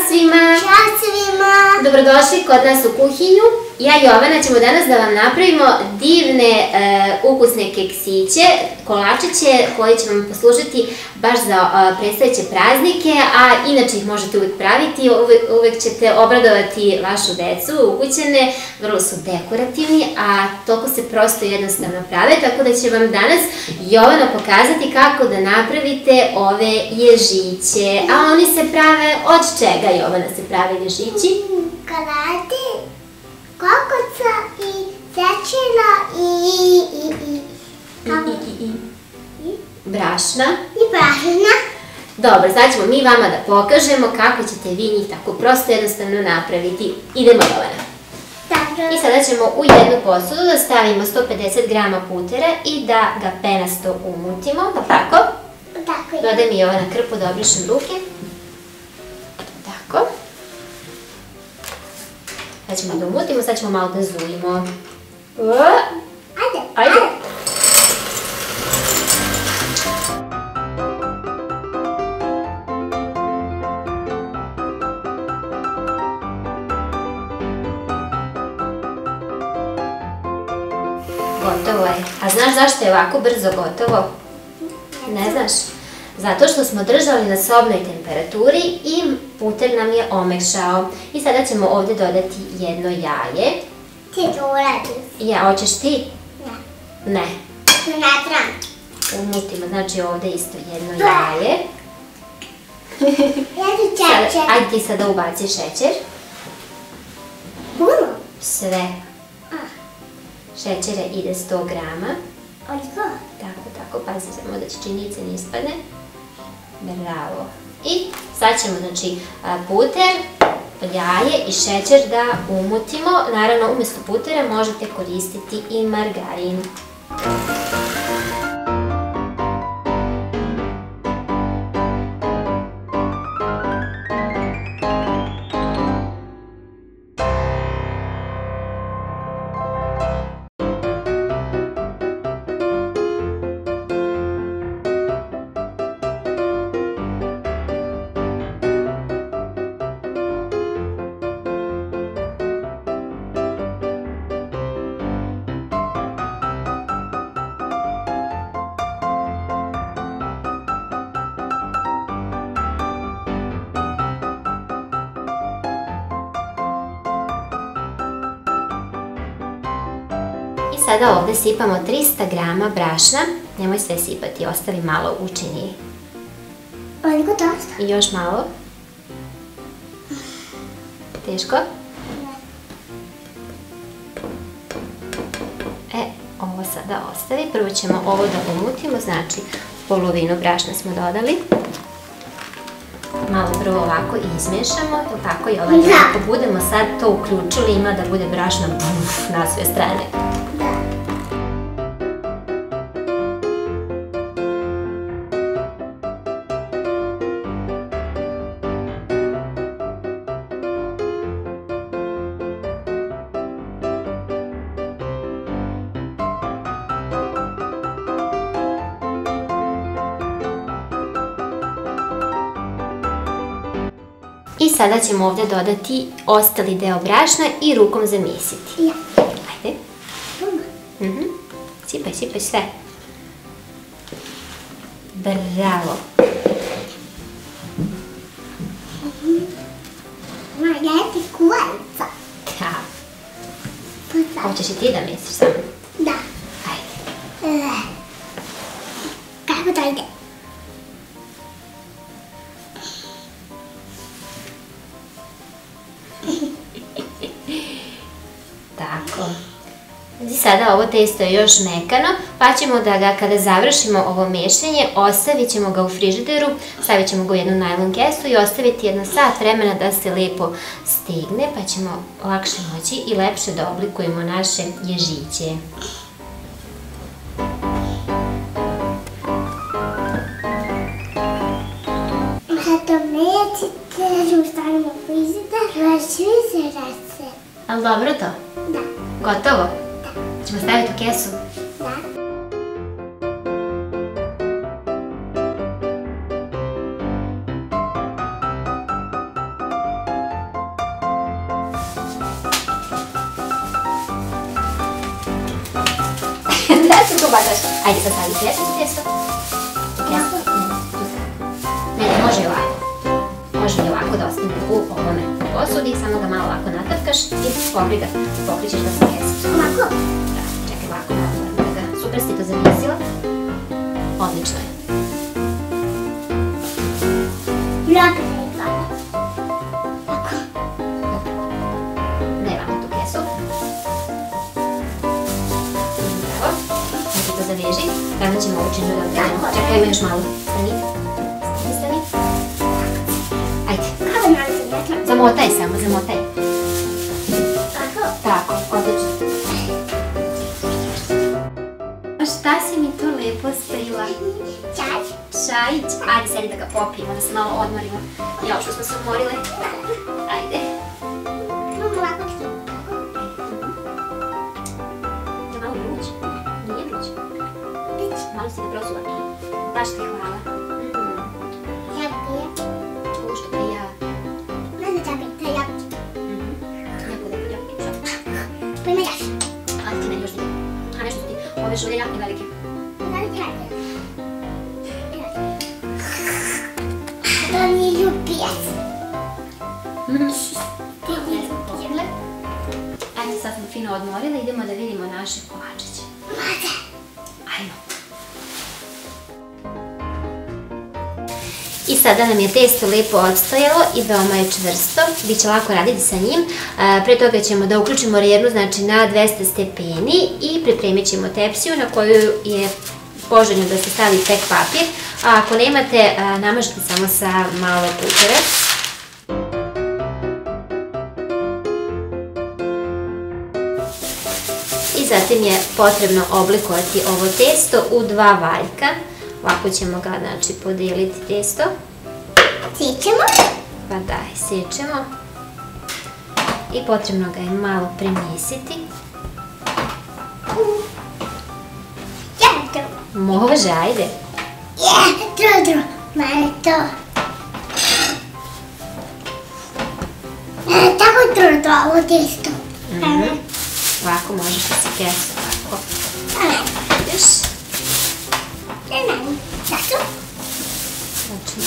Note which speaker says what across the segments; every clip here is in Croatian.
Speaker 1: svima!
Speaker 2: Ćao svima!
Speaker 1: Dobrodošli kod nas u kuhinju. Ja i Jovana ćemo danas da vam napravimo divne ukusne keksiće, kolačiće koji će vam poslužiti baš za predstojeće praznike, a inače ih možete uvijek praviti, uvijek ćete obradovati vašu decu, ukućene, vrlo su dekorativni, a toliko se prosto i jednostavno prave, tako da će vam danas Jovana pokazati kako da napravite ove ježiće. A oni se prave od čega, Jovana, se prave ježići?
Speaker 2: Karate, kokoca i začina
Speaker 1: Brašna.
Speaker 2: I brašna.
Speaker 1: Dobro, sad ćemo mi vama da pokažemo kako ćete vi njih tako prosto jednostavno napraviti. Idemo, Jovana.
Speaker 2: Dobro.
Speaker 1: I sada ćemo u jednu posudu da stavimo 150 grama putera i da ga penasto umutimo, da tako?
Speaker 2: Tako je.
Speaker 1: Dodaj mi, Jovana, krpu da obrišem ruke. Tako. Sad ćemo da umutimo, sad ćemo malo da zujimo.
Speaker 2: Ajde.
Speaker 1: Ajde. Gotovo je. A znaš zašto je ovako brzo gotovo? Ne znaš? Zato što smo držali na sobnoj temperaturi i puter nam je omekšao. I sada ćemo ovdje dodati jedno jaje.
Speaker 2: Ti to uradiš?
Speaker 1: Ja, hoćeš ti?
Speaker 2: Ne.
Speaker 1: Ne.
Speaker 2: Ne trebam.
Speaker 1: Umutimo, znači ovdje isto jedno jaje.
Speaker 2: Ja ću češće.
Speaker 1: Ajde ti sada ubaci šećer.
Speaker 2: Puno?
Speaker 1: Sve. Šećera ide 100 grama.
Speaker 2: Oliko?
Speaker 1: Tako, pazi samo da činjenica ne ispadne. Bravo. I sad ćemo, znači, puter, jaje i šećer da umutimo. Naravno, umjesto putera možete koristiti i margarin. Sada ovdje sipamo 300 grama brašna, nemoj sve sipati, ostavi malo u činiji.
Speaker 2: Oliko dosta?
Speaker 1: I još malo. Teško? Ovo sada ostavi, prvo ćemo ovo da umutimo, znači polovinu brašna smo dodali. Malo prvo ovako izmiješamo, tako i ako budemo sad to uključili ima da bude brašno na sve strane. I sada ćemo ovdje dodati ostali deo brašna i rukom zamijesiti.
Speaker 2: Ja.
Speaker 1: Ajde. Sipaj sve. Bravo.
Speaker 2: Margareti kuvarica.
Speaker 1: Da. Hoćeš i ti da misliš samo?
Speaker 2: Da.
Speaker 1: Ajde.
Speaker 2: Kako to ide?
Speaker 1: Tako. I sada ovo testo je još mekano, pa ćemo da ga, kada završimo ovo mešanje, ostavit ćemo ga u frižideru, stavit ćemo ga u jednu najlon kesu i ostaviti jedno sat vremena da se lijepo stegne, pa ćemo lakše moći i lepše da oblikujemo naše ježiće.
Speaker 2: Kada nećete, ćemo stavimo u frižider, svi se rase.
Speaker 1: Ali dobro to?
Speaker 2: Da.
Speaker 1: Gotovo? Ćemo staviti u kesu?
Speaker 2: Da.
Speaker 1: Zašto ko badaš? Ajde sad stavi kesu u testo. Ne, može i ovako. Može i ovako da ostane u ovome posudi, samo ga malo ovako natapkaš i pokrićeš da se kesi.
Speaker 2: Ovako?
Speaker 1: Da, čekaj ovako malo da ga super si to zavisila. Odlično je.
Speaker 2: Lako je izgleda. Ovako.
Speaker 1: Ne vamo tu kesu. Bravo. Znači to zaveži. Kada ćemo ovu činžu da odvedemo. Čekaj, ima još malo. Stani. Ajde.
Speaker 2: Kako je malo zavijetno?
Speaker 1: Zamotaj samo, zamotaj.
Speaker 2: Tako?
Speaker 1: Tako, odlično. Šta si mi to lepo stavila?
Speaker 2: Čaj.
Speaker 1: Čajić. Ajde, sedi da ga popijemo, da se malo odmorimo. Jao što smo se umorile. Ajde.
Speaker 2: Imamo ovako što.
Speaker 1: Da malo vruć. Nije vruć. Malo si ga prosuva. Baš ti hvala.
Speaker 2: Jako je.
Speaker 1: Ušto pa ja.
Speaker 2: Ne znam čak je, to je jako.
Speaker 1: Jako lepo, jako.
Speaker 2: Pa ima još.
Speaker 1: Ali ti meni još dio. A nešto ti, ove šulje jako velike.
Speaker 2: To mi je ljubijac.
Speaker 1: Ajde, sad smo fino odmorili, idemo da vidimo naše kolačiće.
Speaker 2: Može.
Speaker 1: Ajmo. I sada nam je testo lepo odstojalo i veoma je čvrsto, bit će lako raditi sa njim. Pre toga ćemo da uključimo rernu, znači na 200 stepeni i pripremit ćemo tepsiju na koju je poželjno da se stavi tek papir. A ako nemate, namažite samo sa malo pupere. I zatim je potrebno oblikovati ovo testo u 2 valjka. Ovako ćemo ga, znači, podeliti testo.
Speaker 2: Sjećemo?
Speaker 1: Pa daj, sjećemo. I potrebno ga je malo premjesiti.
Speaker 2: Ja,
Speaker 1: Može, ajde.
Speaker 2: Dro, malo to. Tako dro, ovo testo.
Speaker 1: Ovako možeš da se kesu, ovako. Vidiš?
Speaker 2: Ne znam, zašto?
Speaker 1: Znači,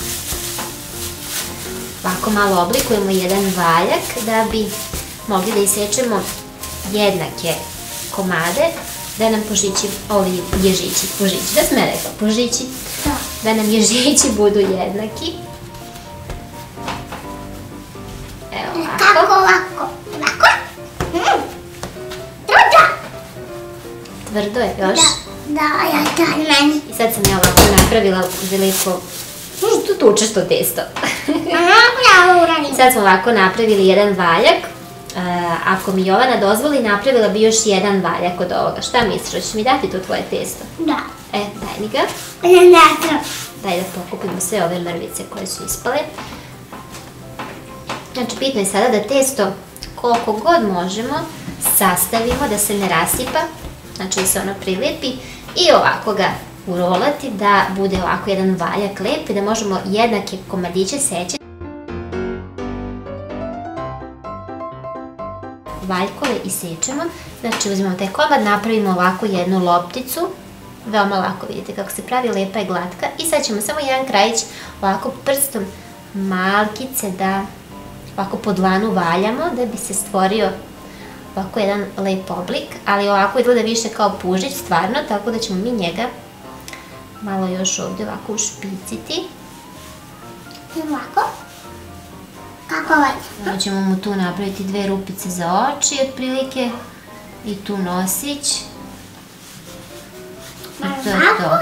Speaker 1: ovako malo oblikujemo jedan valjak da bi mogli da isečemo jednake komade, da nam požići, da nam ježići budu jednaki. Evo ovako.
Speaker 2: Kako ovako? Ovako? Tvrdo?
Speaker 1: Tvrdo je još.
Speaker 2: Da, ja to meni.
Speaker 1: I sad sam ja ovako napravila veliko tučesto testo.
Speaker 2: Ja uradim.
Speaker 1: Sad smo ovako napravili jedan valjak. Ako mi Jovana dozvoli, napravila bi još jedan valjak od ovoga. Šta misliš, hoćeš mi dati to tvoje testo?
Speaker 2: Da.
Speaker 1: Daj mi ga.
Speaker 2: Ne.
Speaker 1: Daj da pokupimo sve ove mrvice koje su ispale. Znači, bitno je sada da testo koliko god možemo sastavimo, da se ne rasipa. Znači, da se ono prilepi i ovako ga urolati, da bude ovako jedan valjak lep i da možemo jednake komadiće seći. Valjkove isečemo, znači uzmemo taj komad, napravimo ovako jednu lopticu, veoma lako vidite kako se pravi, lepa i glatka i sad ćemo samo jedan krajić ovako prstom malkice da ovako po dlanu valjamo da bi se stvorio ovako jedan lep oblik, ali ovako izgleda više kao pužić stvarno, tako da ćemo mi njega malo još ovdje ovako ušpiciti.
Speaker 2: Ovako? Kako ovaj?
Speaker 1: Onda ćemo mu tu napraviti 2 rupice za oči otprilike i tu nosić. I to je to.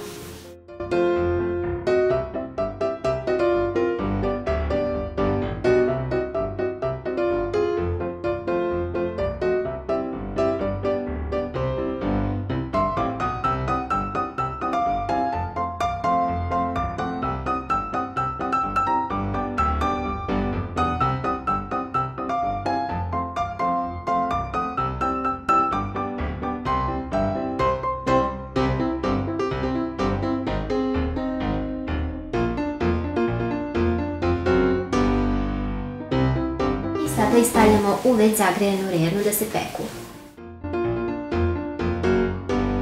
Speaker 1: Sada ih stavljamo u već zagrejanu rernu da se peku.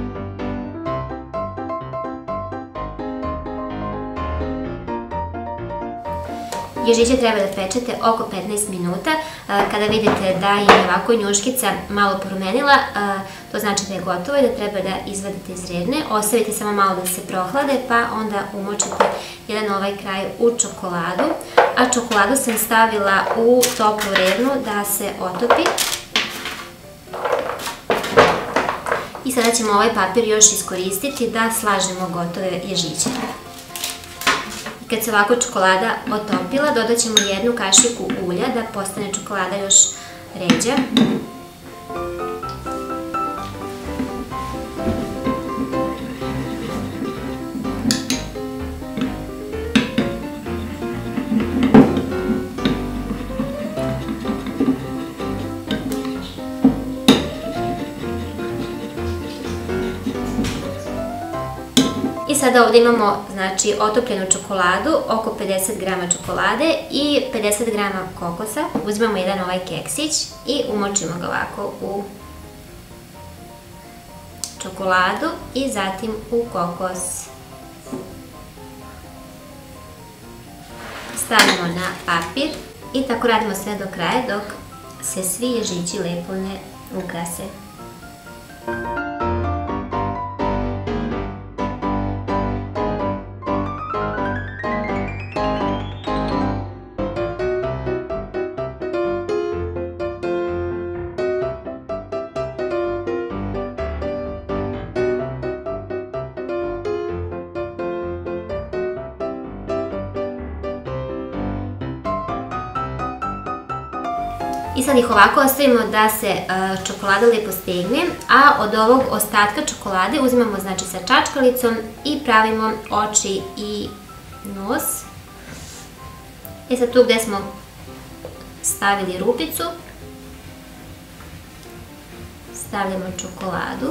Speaker 1: Ježiće treba da pečete oko 15 minuta. Kada vidite da je ovako njuškica malo porumenila, to znači da je gotovo i da treba da izvadite iz redne. Ostavite samo malo da se prohlade, pa onda umočite jedan ovaj kraj u čokoladu. A čokoladu sam stavila u toplu rednu da se otopi. I sada ćemo ovaj papir još iskoristiti da slažemo gotove ježiće. Kad se ovako čokolada otopila, dodat ćemo jednu kašiku ulja da postane čokolada još ređa. I sada ovdje imamo znači otopljenu čokoladu, oko 50 grama čokolade i 50 grama kokosa. Uzmemo jedan ovaj keksić i umočimo ga ovako u čokoladu i zatim u kokos. Stavimo na papir i tako radimo sve do kraja dok se svi ježići lepo ne ukrase. I sad ih ovako ostavimo da se čokolada lijepo stegne, a od ovog ostatka čokolade uzimamo znači sa čačkalicom i pravimo oči i nos. I sad tu gdje smo stavili rupicu, stavljamo čokoladu.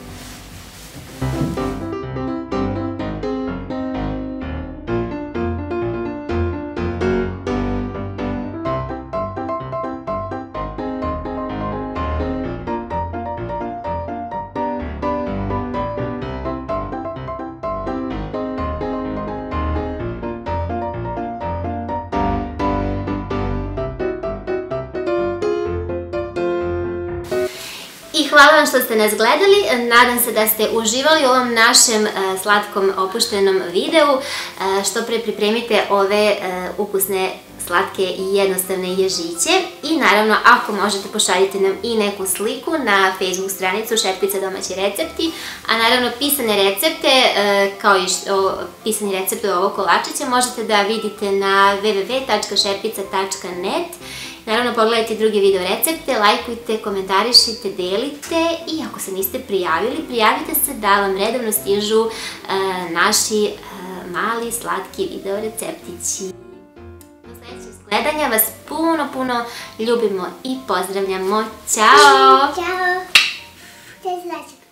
Speaker 1: I hvala vam što ste nas gledali, nadam se da ste uživali u ovom našem slatkom opuštenom videu. Što pre pripremite ove ukusne, slatke i jednostavne ježiće i naravno ako možete pošaljite nam i neku sliku na Facebook stranicu Šerpica domaći recepti, a naravno pisane recepte kao i pisani recept ovog kolačića možete da vidite na www.šerpica.net. Naravno pogledajte druge video recepte, lajkujte, komentarišite, delite i ako se niste prijavili, prijavite se da vam redovno stižu naši mali slatki video receptići. Do sljedećeg gledanja vas puno ljubimo i pozdravljamo. Ćao!
Speaker 2: Ćao!